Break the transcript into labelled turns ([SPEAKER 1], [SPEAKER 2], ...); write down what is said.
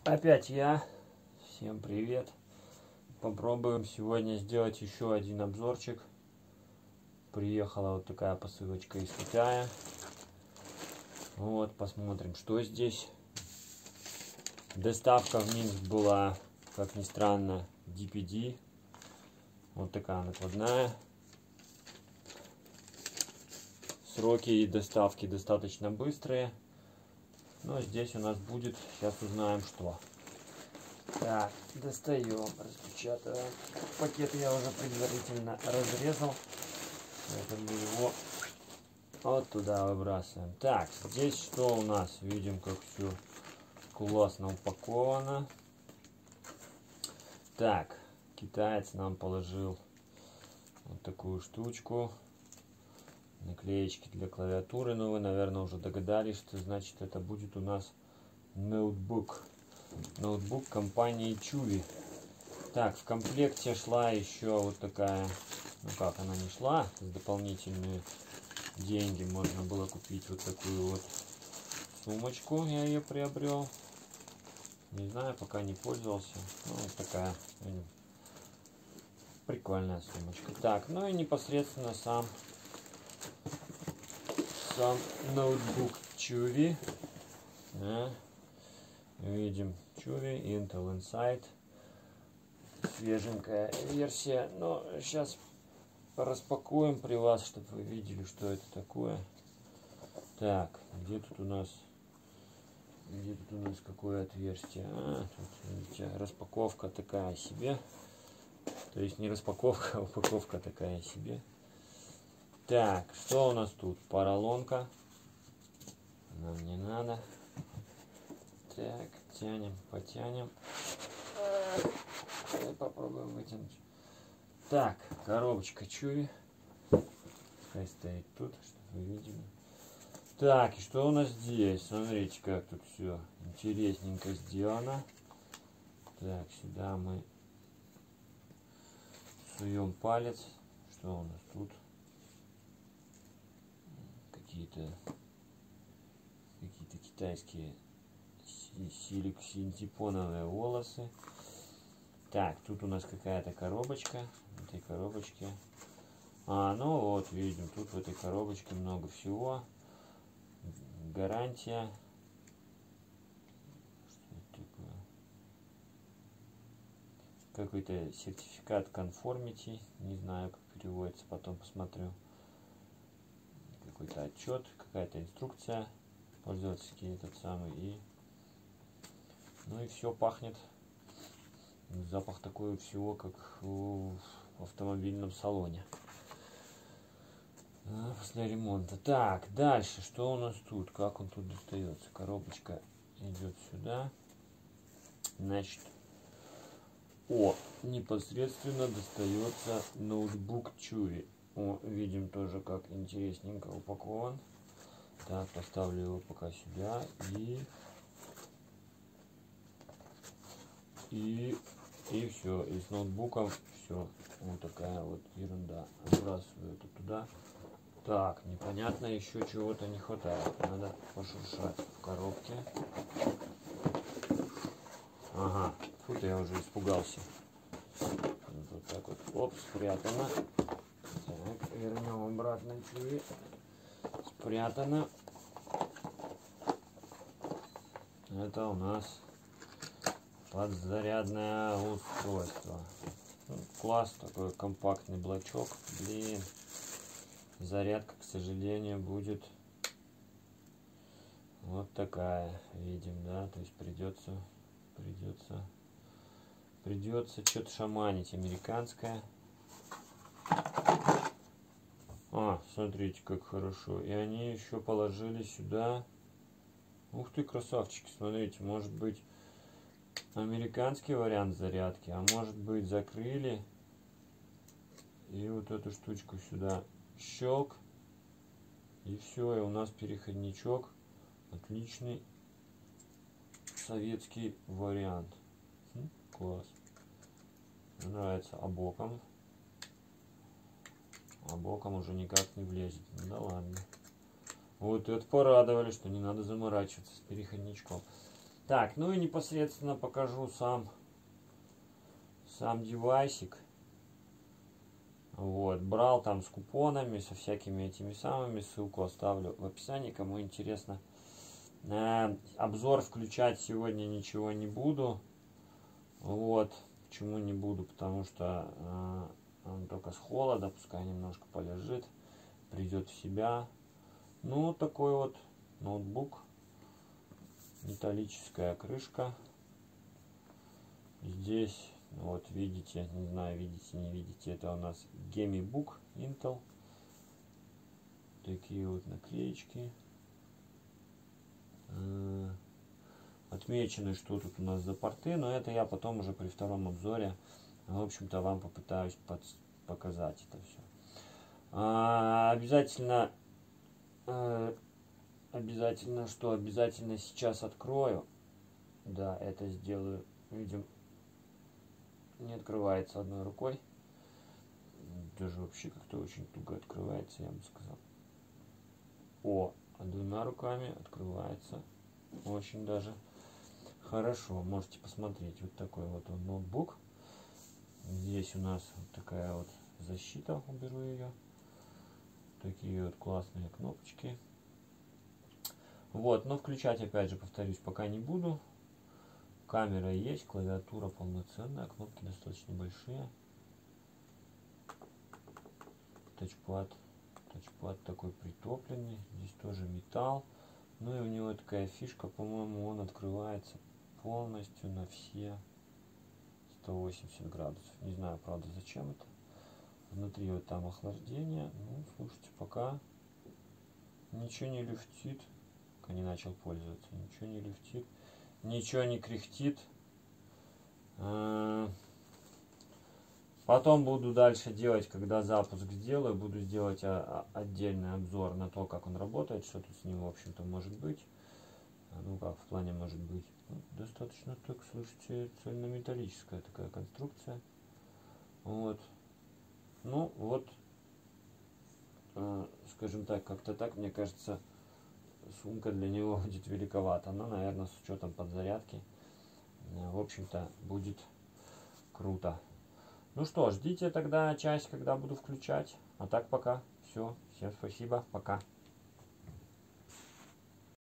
[SPEAKER 1] Опять я. Всем привет. Попробуем сегодня сделать еще один обзорчик. Приехала вот такая посылочка из Китая. Вот, посмотрим, что здесь. Доставка в Минск была, как ни странно, DPD. Вот такая накладная. Сроки доставки достаточно быстрые. Но здесь у нас будет, сейчас узнаем что. Так, достаем, распечатываем. Пакет я уже предварительно разрезал. Поэтому его вот туда выбрасываем. Так, здесь что у нас? Видим, как все классно упаковано. Так, китаец нам положил вот такую штучку. Наклеечки для клавиатуры. Но вы, наверное, уже догадались, что значит это будет у нас ноутбук. Ноутбук компании Чуви. Так, в комплекте шла еще вот такая, ну как, она не шла, с дополнительные деньги можно было купить вот такую вот сумочку. Я ее приобрел. Не знаю, пока не пользовался. Ну, вот такая прикольная сумочка. Так, ну и непосредственно сам ноутбук Чуви. Да. Видим Чуви, Intel Inside. Свеженькая версия. Но сейчас распакуем при вас, чтобы вы видели, что это такое. Так, где тут у нас какое отверстие? Тут, видите, распаковка такая себе. То есть не распаковка, а упаковка такая себе. Так, что у нас тут? Поролонка. Нам не надо. Так, тянем, потянем. Попробуем вытянуть. Так, коробочка Чуви. Пускай стоит тут, чтобы вы видели. Так, и что у нас здесь? Смотрите, как тут все интересненько сделано. Так, сюда мы суем палец. Что у нас тут? Какие-то китайские синтепоновые волосы. Так, тут у нас какая-то коробочка. В этой коробочке. Ну вот, видим, тут в этой коробочке много всего. Гарантия. Что это такое? Какой-то сертификат conformity. Не знаю, как переводится, потом посмотрю. Какой-то отчет, какая-то инструкция пользовательский этот самый. Ну и все пахнет. Запах такой всего, как в автомобильном салоне. После ремонта. Так, дальше. Что у нас тут? Как он тут достается? Коробочка идет сюда. Значит, непосредственно достается ноутбук Чуви. Видим тоже, как интересненько упакован. Так, поставлю его пока сюда. И все. И с ноутбуком все. Вот такая вот ерунда. Отбрасываю это туда. Так, непонятно, еще чего-то не хватает. Надо пошуршать в коробке. Ага, тут я уже испугался. Вот так вот, оп, спрятано. Так, вернем обратно Чуви. Спрятано. Это у нас подзарядное устройство. Класс, такой компактный блочок. Блин. Зарядка, к сожалению, будет вот такая, видим, да, то есть придется что-то шаманить, американская. Смотрите, как хорошо. И они еще положили сюда. Ух ты, красавчики, смотрите, может быть американский вариант зарядки, а может быть закрыли и вот эту штучку сюда щелк, и все, и у нас переходничок. Отличный советский вариант. Класс. Мне нравится. А боком уже никак не влезет. Ну да ладно. Вот это порадовали, что не надо заморачиваться с переходничком. Так, ну и непосредственно покажу сам девайсик. Вот, брал там с купонами, со всякими этими самыми, ссылку оставлю в описании, кому интересно. Обзор включать сегодня ничего не буду. Вот, почему не буду, потому что он только с холода, пускай немножко полежит, придет в себя. Ну, такой вот ноутбук, металлическая крышка. Здесь, вот видите, не знаю, видите, не видите, это у нас GamiBook Intel. Такие вот наклеечки. Отмечены, что тут у нас за порты, но это я потом уже при втором обзоре, в общем-то, вам попытаюсь показать это все. Обязательно сейчас открою. Да, это сделаю. Видим, не открывается одной рукой. Даже вообще как-то очень туго открывается, я бы сказал. А двумя руками открывается очень даже хорошо. Можете посмотреть. Вот такой вот он ноутбук. Здесь у нас вот такая вот защита. Уберу ее. Такие вот классные кнопочки. Вот, но включать, опять же, повторюсь, пока не буду. Камера есть, клавиатура полноценная, кнопки достаточно большие. Тачпад такой притопленный. Здесь тоже металл. Ну и у него такая фишка, по-моему, он открывается полностью на все 180 градусов. Не знаю, правда, зачем это. Внутри вот там охлаждение. Ну, слушайте, пока ничего не люфтит. Пока не начал пользоваться. Ничего не люфтит. Ничего не кряхтит. Потом буду дальше делать, когда запуск сделаю, буду делать отдельный обзор на то, как он работает, что тут с ним, в общем-то, может быть. Ну, как в плане может быть. Достаточно, так, слушайте, цельнометаллическая такая конструкция. Вот. Ну, вот, скажем так, как-то так, мне кажется, сумка для него будет великовата. Но, наверное, с учетом подзарядки, в общем-то, будет круто. Ну что, ждите тогда часть, когда буду включать. А так пока. Все. Всем спасибо. Пока.